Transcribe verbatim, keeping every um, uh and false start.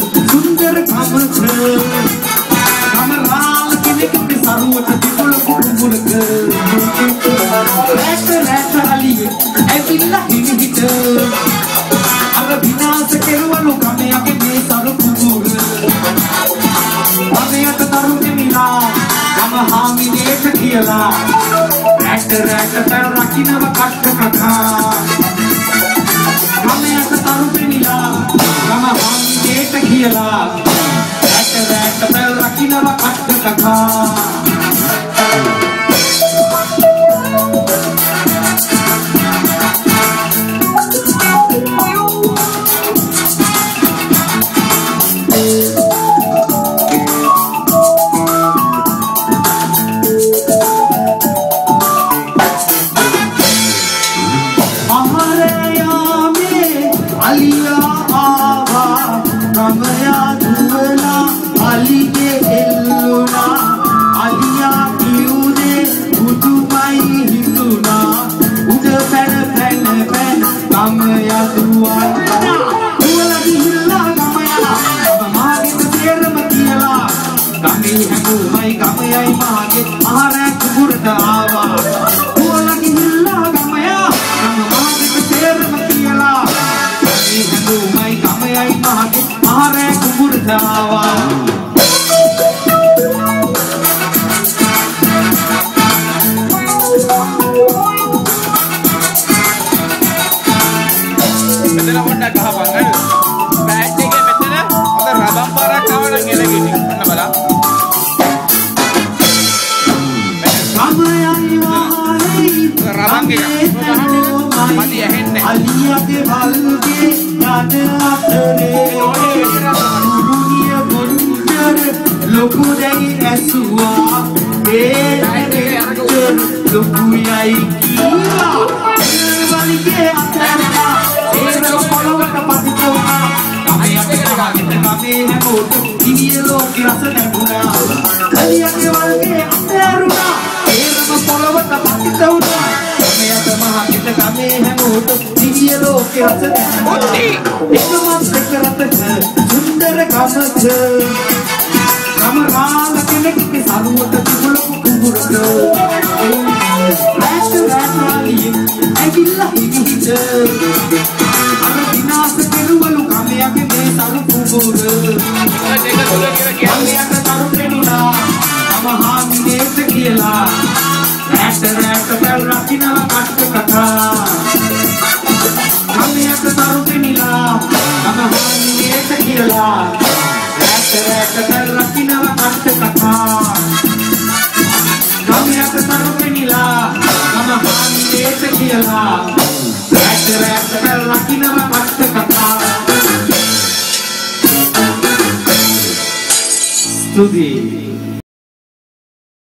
සුන්දර කමක කමරාල කෙනෙක් සරුවට තිබුණ කුඹුරක රැට රැට අලියේ ඇවිල්ලා හිමිහිට අර විනාශ කෙරුවලු කමයාගේ මේ සරු කුඹුර අමයට තරුණ මිලා කම හාමිනේට කියලා රැට රැට පැල් රකින්නව කට්ට කකා අමයට තරුණ මිලා කම හාමිනේට කියලා රැට රැට පැල් රකින්නව කට්ට කකා Aliya aava ramaya duwala alige elluna aliya kiyude budumai hinduna uda pen pen pen ramaya duwala duwala gihilla ramaya mage terama kiyala kami hangumai kamai mage ahara kuburda aava duwala gihilla ramaya mage terama kiyala Mai kami ai mage ahare kuburdawa මෙතන පොඩ්ඩක් අහපන් bad එකේ මෙතන හොඳ රබම් පාරක් ආවනම් එළගෙන්නේ අන්න බලන්න රබම්ගේ මදි ඇහෙන්නේ අලියගේ වල්ගේ යන අතරේ මුරුනිය බොන්දර ලොකු දෙයි ඇසුවා ඒ ඇටේ ලොකුයයි කියා වලිගේ අතරේ ඒර පොළොවට පතිතුනා කමයට කමකට කමේ හැමෝට ඉනිය ලෝක රස නැගුණා අලියගේ වල්ගේ අතරුණා ඒරම පොළොවට පතිතුනා කමයට මහකට කමේ හැමෝට ඉනිය ලෝක රස නැගුණා එකමත් කරතක සුන්දර කමක කමරාල කෙනෙක් සරුවට තිබුණ කුඹුරක රැට රැටාලිය ඇවිල්ලා හිමිහිට අර විනාශ කෙරුවලු කමයාගේ මේ සරු කුඹුර කමයාට තරු පෙනුණා කම හාමිනේට කියලා රැට රැට පැල් රකින්නව කට්ට කතා කමයාට තරු පෙනිලා කම හාමිනේට කියලා රැට රැට පැල් රකින්නව කට්ට කතා කමයාට තරු පෙනිලා කම හාමිනේට කියලා රැට රැට පැල් රකින්නව කට්ට කතා ස්තුතියි